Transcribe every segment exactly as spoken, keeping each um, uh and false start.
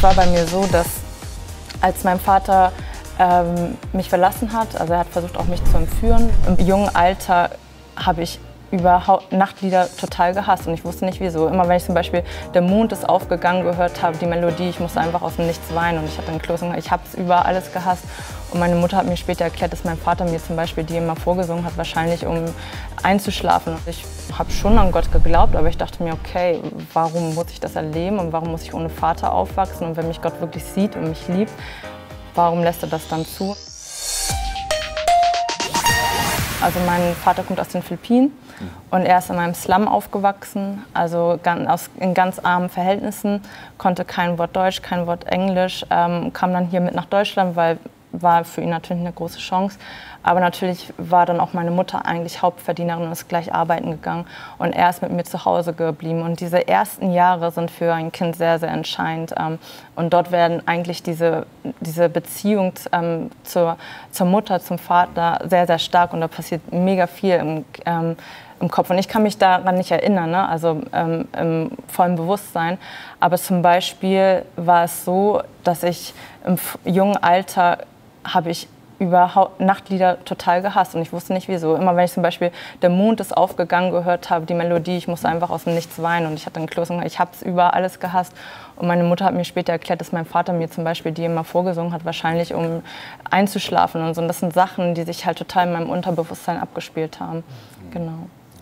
Es war bei mir so, dass als mein Vater ähm, mich verlassen hat, also er hat versucht auch mich zu entführen, im jungen Alter habe ich überhaupt Nachtlieder total gehasst und ich wusste nicht wieso. Immer wenn ich zum Beispiel Der Mond ist aufgegangen gehört habe, die Melodie, ich musste einfach aus dem Nichts weinen und ich hatte einen Kloß und ich habe es über alles gehasst. Und meine Mutter hat mir später erklärt, dass mein Vater mir zum Beispiel die immer vorgesungen hat, wahrscheinlich um einzuschlafen. Ich habe schon an Gott geglaubt, aber ich dachte mir, okay, warum muss ich das erleben und warum muss ich ohne Vater aufwachsen? Und wenn mich Gott wirklich sieht und mich liebt, warum lässt er das dann zu? Also mein Vater kommt aus den Philippinen und er ist in einem Slum aufgewachsen, also in ganz armen Verhältnissen, konnte kein Wort Deutsch, kein Wort Englisch, ähm, kam dann hier mit nach Deutschland, weil war für ihn natürlich eine große Chance. Aber natürlich war dann auch meine Mutter eigentlich Hauptverdienerin und ist gleich arbeiten gegangen. Und er ist mit mir zu Hause geblieben. Und diese ersten Jahre sind für ein Kind sehr, sehr entscheidend. Und dort werden eigentlich diese, diese Beziehung zur, zur Mutter, zum Vater sehr, sehr stark. Und da passiert mega viel im, ähm, im Kopf. Und ich kann mich daran nicht erinnern, ne? Also ähm, im vollen Bewusstsein. Aber zum Beispiel war es so, dass ich im jungen Alter habe ich überhaupt Nachtlieder total gehasst und ich wusste nicht wieso. Immer wenn ich zum Beispiel Der Mond ist aufgegangen gehört habe, die Melodie, ich musste einfach aus dem Nichts weinen und ich hatte einen Kloß und ich habe es über alles gehasst. Und meine Mutter hat mir später erklärt, dass mein Vater mir zum Beispiel die immer vorgesungen hat, wahrscheinlich um einzuschlafen und so. Und das sind Sachen, die sich halt total in meinem Unterbewusstsein abgespielt haben. Genau.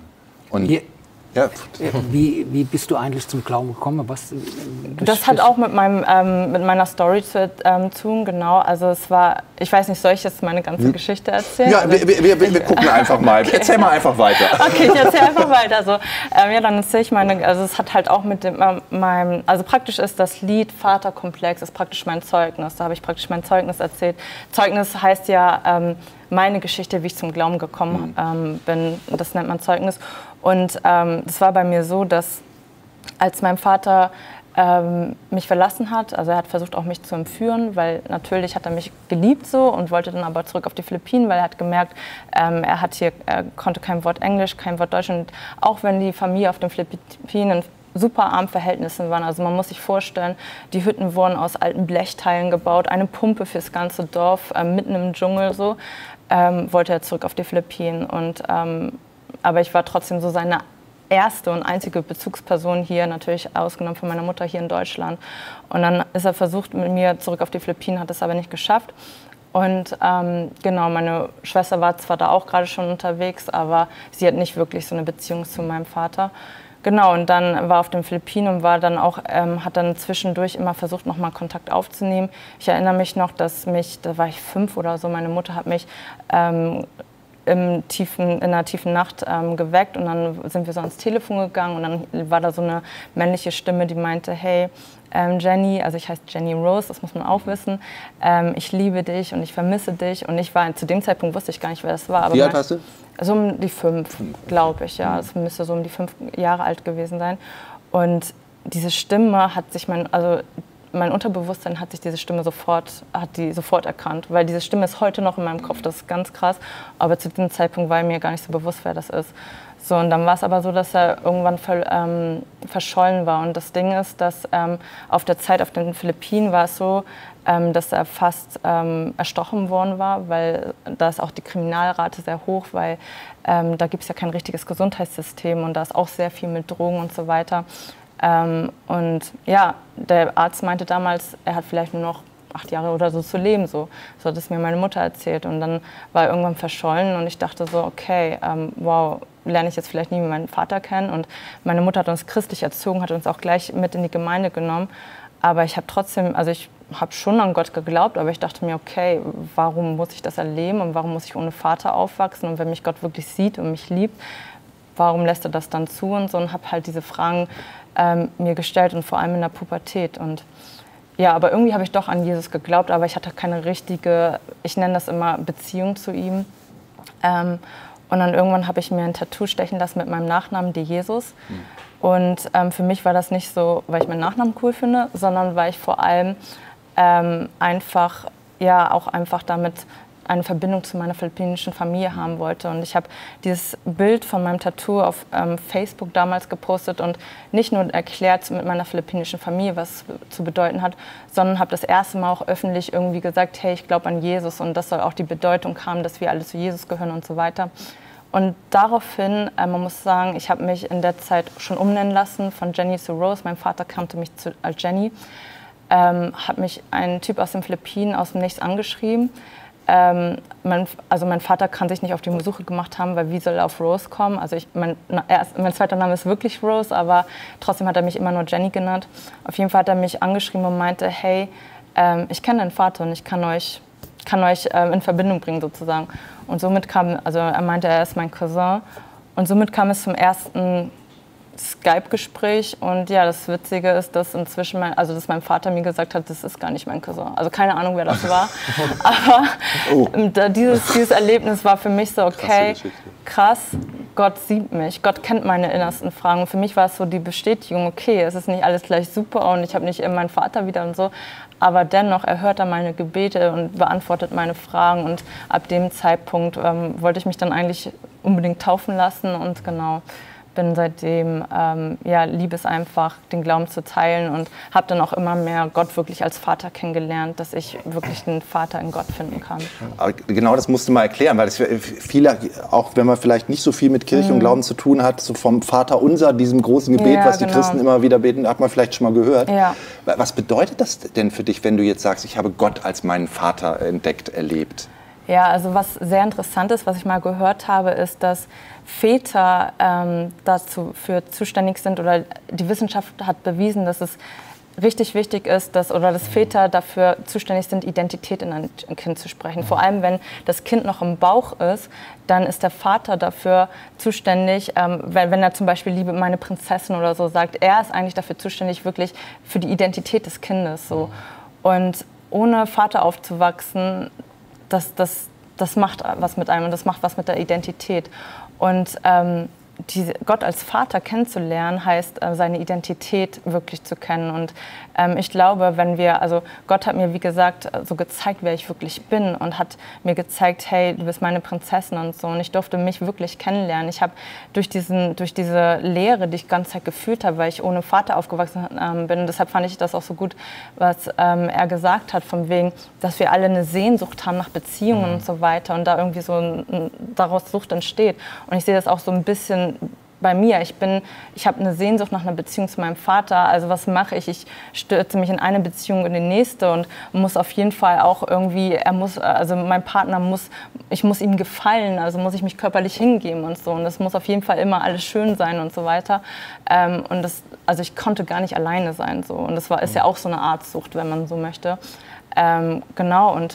Und Hier, ja. wie, wie bist du eigentlich zum Glauben gekommen? Was, das hat auch mit, meinem, ähm, mit meiner Story zu ähm, tun, genau. Also es war, ich weiß nicht, soll ich jetzt meine ganze hm. Geschichte erzählen? Ja, wir, wir, wir, wir gucken einfach mal. Okay. Erzähl mal einfach weiter. Okay, ich erzähle einfach weiter. Also, ähm, ja, dann erzähle ich meine, also es hat halt auch mit dem, ähm, meinem, also praktisch ist das Lied Vaterkomplex, ist praktisch mein Zeugnis. Da habe ich praktisch mein Zeugnis erzählt. Zeugnis heißt ja, ähm, meine Geschichte, wie ich zum Glauben gekommen ähm, bin. Das nennt man Zeugnis. Und ähm, das war bei mir so, dass als mein Vater ähm, mich verlassen hat, also er hat versucht auch mich zu entführen, weil natürlich hat er mich geliebt so und wollte dann aber zurück auf die Philippinen, weil er hat gemerkt, ähm, er hat hier, er konnte kein Wort Englisch, kein Wort Deutsch und auch wenn die Familie auf den Philippinen super armen Verhältnissen waren. Also man muss sich vorstellen, die Hütten wurden aus alten Blechteilen gebaut, eine Pumpe fürs ganze Dorf, äh, mitten im Dschungel so, ähm, wollte er zurück auf die Philippinen. Und, ähm, aber ich war trotzdem so seine erste und einzige Bezugsperson hier, natürlich ausgenommen von meiner Mutter hier in Deutschland. Und dann ist er versucht, mit mir zurück auf die Philippinen, hat es aber nicht geschafft. Und ähm, genau, meine Schwester war zwar da auch gerade schon unterwegs, aber sie hat nicht wirklich so eine Beziehung zu meinem Vater. Genau, und dann war auf den Philippinen und war dann auch, ähm, hat dann zwischendurch immer versucht, nochmal Kontakt aufzunehmen. Ich erinnere mich noch, dass mich, da war ich fünf oder so, meine Mutter hat mich ähm, im tiefen, in einer tiefen Nacht ähm, geweckt und dann sind wir so ans Telefon gegangen und dann war da so eine männliche Stimme, die meinte, hey, ähm, Jenny, also ich heiße Jenny Rose, das muss man auch wissen, ähm, ich liebe dich und ich vermisse dich und ich war, zu dem Zeitpunkt wusste ich gar nicht, wer das war. Aber wie alt hast du? So um die fünf, glaube ich, ja, es müsste so um die fünf Jahre alt gewesen sein und diese Stimme hat sich, mein, also mein Unterbewusstsein hat sich diese Stimme sofort, hat die sofort erkannt, weil diese Stimme ist heute noch in meinem Kopf, das ist ganz krass, aber zu dem Zeitpunkt war mir gar nicht so bewusst, wer das ist. So, und dann war es aber so, dass er irgendwann ver, ähm, verschollen war und das Ding ist, dass ähm, auf der Zeit auf den Philippinen war es so, ähm, dass er fast ähm, erstochen worden war, weil da ist auch die Kriminalrate sehr hoch, weil ähm, da gibt es ja kein richtiges Gesundheitssystem und da ist auch sehr viel mit Drogen und so weiter. Ähm, und ja, der Arzt meinte damals, er hat vielleicht nur noch acht Jahre oder so zu leben. So, so hat es mir meine Mutter erzählt. Und dann war er irgendwann verschollen und ich dachte so, okay, ähm, wow, lerne ich jetzt vielleicht nie meinen Vater kennen. Und meine Mutter hat uns christlich erzogen, hat uns auch gleich mit in die Gemeinde genommen. Aber ich habe trotzdem, also ich habe schon an Gott geglaubt, aber ich dachte mir, okay, warum muss ich das erleben und warum muss ich ohne Vater aufwachsen? Und wenn mich Gott wirklich sieht und mich liebt, warum lässt er das dann zu und so? Und habe halt diese Fragen ähm, mir gestellt und vor allem in der Pubertät. Und ja, aber irgendwie habe ich doch an Jesus geglaubt, aber ich hatte keine richtige, ich nenne das immer Beziehung zu ihm. Ähm, und dann irgendwann habe ich mir ein Tattoo stechen lassen mit meinem Nachnamen, De Jesus. Mhm. Und ähm, für mich war das nicht so, weil ich meinen Nachnamen cool finde, sondern weil ich vor allem ähm, einfach, ja, auch einfach damit eine Verbindung zu meiner philippinischen Familie haben wollte. Und ich habe dieses Bild von meinem Tattoo auf ähm, Facebook damals gepostet und nicht nur erklärt mit meiner philippinischen Familie, was es zu bedeuten hat, sondern habe das erste Mal auch öffentlich irgendwie gesagt, hey, ich glaube an Jesus und das soll auch die Bedeutung haben, dass wir alle zu Jesus gehören und so weiter. Und daraufhin, äh, man muss sagen, ich habe mich in der Zeit schon umnennen lassen von Jenny zu Rose. Mein Vater kannte mich zu, als Jenny. Ähm, hat mich ein Typ aus den Philippinen aus dem Nichts angeschrieben. Ähm, mein, also mein Vater kann sich nicht auf die Suche gemacht haben, weil wie soll er auf Rose kommen? Also ich, mein, na, erst, mein zweiter Name ist wirklich Rose, aber trotzdem hat er mich immer nur Jenny genannt. Auf jeden Fall hat er mich angeschrieben und meinte, hey, ähm, ich kenne deinen Vater und ich kann euch, kann euch ähm, in Verbindung bringen sozusagen. Und somit kam, also er meinte, er ist mein Cousin. Und somit kam es zum ersten Skype-Gespräch und ja, das Witzige ist, dass inzwischen, mein, also dass mein Vater mir gesagt hat, das ist gar nicht mein Cousin. Also keine Ahnung, wer das war, aber oh. dieses, dieses Erlebnis war für mich so, okay, krass, Gott sieht mich, Gott kennt meine innersten Fragen. Und für mich war es so die Bestätigung, okay, es ist nicht alles gleich super und ich habe nicht immer meinen Vater wieder und so, aber dennoch, er hört dann meine Gebete und beantwortet meine Fragen und ab dem Zeitpunkt ähm, wollte ich mich dann eigentlich unbedingt taufen lassen und genau, bin seitdem, ähm, ja, liebe es einfach, den Glauben zu teilen und habe dann auch immer mehr Gott wirklich als Vater kennengelernt, dass ich wirklich einen Vater in Gott finden kann. Aber genau das musst du mal erklären, weil das viele, auch wenn man vielleicht nicht so viel mit Kirche mhm. und Glauben zu tun hat, so vom Vater Unser, diesem großen Gebet, ja, was die genau. Christen immer wieder beten, hat man vielleicht schon mal gehört. Ja. Was bedeutet das denn für dich, wenn du jetzt sagst, ich habe Gott als meinen Vater entdeckt, erlebt? Ja, also was sehr interessant ist, was ich mal gehört habe, ist, dass Väter ähm, dafür zuständig sind oder die Wissenschaft hat bewiesen, dass es richtig wichtig ist, dass, oder dass Väter dafür zuständig sind, Identität in ein Kind zu sprechen. Vor allem, wenn das Kind noch im Bauch ist, dann ist der Vater dafür zuständig, ähm, wenn, wenn er zum Beispiel Liebe meine Prinzessin oder so sagt, er ist eigentlich dafür zuständig, wirklich für die Identität des Kindes. So. Und ohne Vater aufzuwachsen, Das, das, das macht was mit einem und das macht was mit der Identität. Und ähm, die, Gott als Vater kennenzulernen, heißt, äh, seine Identität wirklich zu kennen. Und ähm, ich glaube, wenn wir, also Gott hat mir, wie gesagt, so gezeigt, wer ich wirklich bin und hat mir gezeigt, hey, du bist meine Prinzessin und so. Und ich durfte mich wirklich kennenlernen. Ich habe durch, diesen, durch diese Lehre, die ich die ganze Zeit gefühlt habe, weil ich ohne Vater aufgewachsen ähm, bin, deshalb fand ich das auch so gut, was ähm, er gesagt hat, von wegen, dass wir alle eine Sehnsucht haben nach Beziehungen mhm. und so weiter und da irgendwie so ein, ein, daraus Sucht entsteht. Und ich sehe das auch so ein bisschen bei mir. Ich bin, ich habe eine Sehnsucht nach einer Beziehung zu meinem Vater. Also was mache ich? Ich stürze mich in eine Beziehung in die nächste und muss auf jeden Fall auch irgendwie, er muss, also mein Partner muss, ich muss ihm gefallen, also muss ich mich körperlich hingeben und so. Und das muss auf jeden Fall immer alles schön sein und so weiter. Ähm, und das, also ich konnte gar nicht alleine sein so. Und das war, ist ja auch so eine Art Sucht, wenn man so möchte. Ähm, genau. Und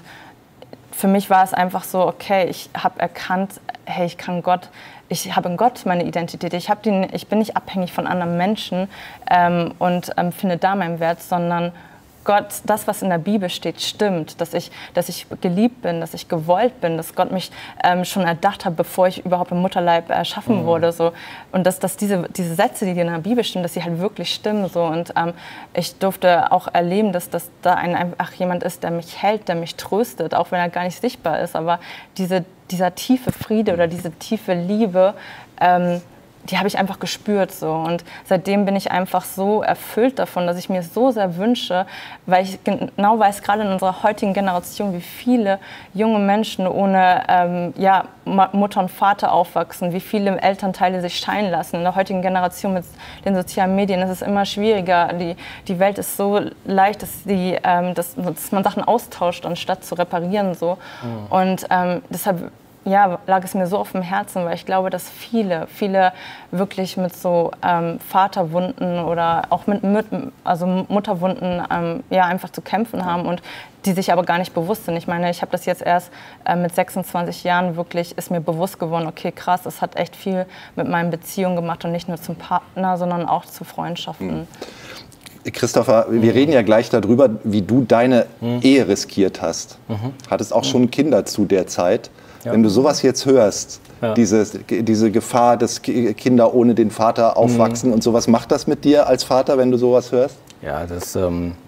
für mich war es einfach so, okay, ich habe erkannt, hey, ich kann Gott, ich habe in Gott meine Identität. Ich, hab die, ich bin nicht abhängig von anderen Menschen ähm, und ähm, finde da meinen Wert, sondern Gott, das, was in der Bibel steht, stimmt. Dass ich, dass ich geliebt bin, dass ich gewollt bin, dass Gott mich ähm, schon erdacht hat, bevor ich überhaupt im Mutterleib erschaffen mhm. wurde. So. Und dass, dass diese, diese Sätze, die in der Bibel stehen, dass sie halt wirklich stimmen. So. Und ähm, ich durfte auch erleben, dass, dass da ein, einfach jemand ist, der mich hält, der mich tröstet, auch wenn er gar nicht sichtbar ist. Aber diese, dieser tiefe Friede oder diese tiefe Liebe, ähm, die habe ich einfach gespürt so. Und seitdem bin ich einfach so erfüllt davon, dass ich mir so sehr wünsche, weil ich genau weiß, gerade in unserer heutigen Generation, wie viele junge Menschen ohne ähm, ja, Mutter und Vater aufwachsen, wie viele Elternteile sich scheiden lassen. In der heutigen Generation mit den sozialen Medien ist es immer schwieriger. Die, die Welt ist so leicht, dass, die, ähm, dass, dass man Sachen austauscht, anstatt zu reparieren. So. Mhm. Und ähm, deshalb ja, lag es mir so auf dem Herzen, weil ich glaube, dass viele, viele wirklich mit so ähm, Vaterwunden oder auch mit, mit also Mutterwunden ähm, ja, einfach zu kämpfen haben und die sich aber gar nicht bewusst sind. Ich meine, ich habe das jetzt erst äh, mit sechsundzwanzig Jahren wirklich, ist mir bewusst geworden, okay, krass, das hat echt viel mit meinen Beziehungen gemacht und nicht nur zum Partner, sondern auch zu Freundschaften. Mhm. Christopher, wir reden ja gleich darüber, wie du deine mhm. Ehe riskiert hast. Mhm. Hattest auch schon Kinder zu der Zeit. Ja. Wenn du sowas jetzt hörst, ja. diese, diese Gefahr, dass Kinder ohne den Vater aufwachsen mhm. und sowas, macht das mit dir als Vater, wenn du sowas hörst? Ja, das, ähm,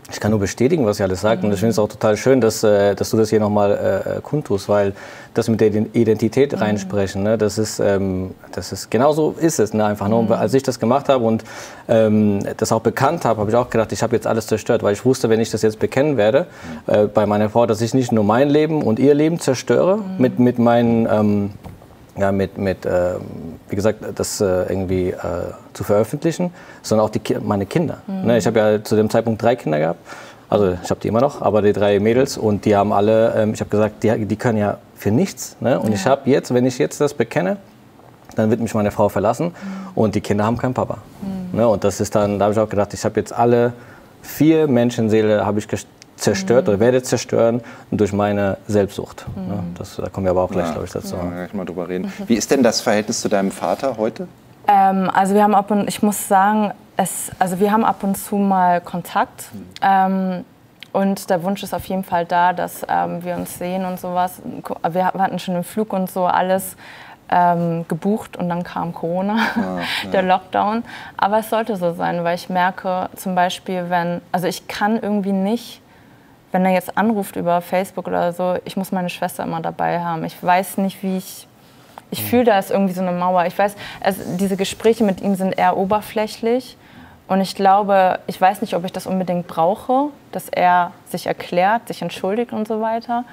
Ich kann nur bestätigen, was ihr alles sagt. Mhm. Und ich finde es auch total schön, dass, äh, dass du das hier nochmal äh, kundtust, weil das mit der Identität mhm. reinsprechen, ne, das ist, ähm, das ist, genau so ist es, ne, einfach nur. Mhm. Als ich das gemacht habe und ähm, das auch bekannt habe, habe ich auch gedacht, ich habe jetzt alles zerstört, weil ich wusste, wenn ich das jetzt bekennen werde, mhm. äh, bei meiner Frau, dass ich nicht nur mein Leben und ihr Leben zerstöre, mhm. mit, mit meinen, ähm, ja, mit, mit äh, wie gesagt, das äh, irgendwie äh, zu veröffentlichen, sondern auch die, meine Kinder. Mhm. Ne, ich habe ja zu dem Zeitpunkt drei Kinder gehabt. Also ich habe die immer noch, aber die drei Mädels und die haben alle, ähm, ich habe gesagt, die, die können ja für nichts. Ne? Und ja. ich habe jetzt, wenn ich jetzt das bekenne, dann wird mich meine Frau verlassen mhm. und die Kinder haben keinen Papa. Mhm. Ne? Und das ist dann, da habe ich auch gedacht, ich habe jetzt alle vier Menschenseele habe ich zerstört mhm. oder werde zerstören durch meine Selbstsucht. Mhm. Ne? Das, da kommen wir aber auch gleich, ja. glaube ich, dazu. Ja, gleich mal drüber reden. Wie ist denn das Verhältnis zu deinem Vater heute? Ähm, also wir haben ab und ich muss sagen, es, also wir haben ab und zu mal Kontakt mhm. ähm, und der Wunsch ist auf jeden Fall da, dass ähm, wir uns sehen und sowas. Wir hatten schon den Flug und so alles ähm, gebucht und dann kam Corona, ja, der ja. Lockdown. Aber es sollte so sein, weil ich merke zum Beispiel, wenn, also ich kann irgendwie nicht, wenn er jetzt anruft über Facebook oder so, ich muss meine Schwester immer dabei haben. Ich weiß nicht, wie ich Ich fühle, da ist irgendwie so eine Mauer. Ich weiß, also diese Gespräche mit ihm sind eher oberflächlich. Und ich glaube, ich weiß nicht, ob ich das unbedingt brauche, dass er sich erklärt, sich entschuldigt und so weiter.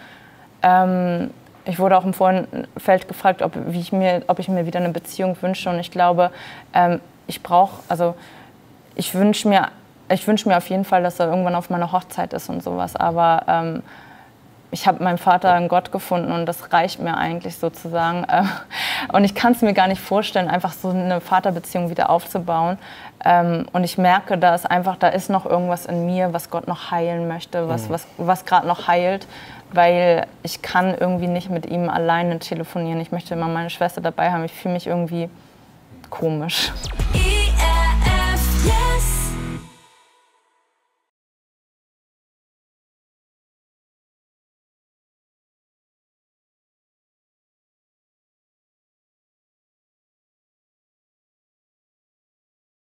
Ähm, ich wurde auch im Vorfeld gefragt, ob, wie ich mir, ob ich mir wieder eine Beziehung wünsche. Und ich glaube, ähm, ich brauche, also ich wünsche mir, ich wünsche mir auf jeden Fall, dass er irgendwann auf meiner Hochzeit ist und sowas. Aber ähm, ich habe meinen Vater in Gott gefunden und das reicht mir eigentlich sozusagen. Und ich kann es mir gar nicht vorstellen, einfach so eine Vaterbeziehung wieder aufzubauen. Und ich merke, da ist einfach, da ist noch irgendwas in mir, was Gott noch heilen möchte, was, was, was gerade noch heilt, weil ich kann irgendwie nicht mit ihm alleine telefonieren. Ich möchte immer meine Schwester dabei haben. Ich fühle mich irgendwie komisch.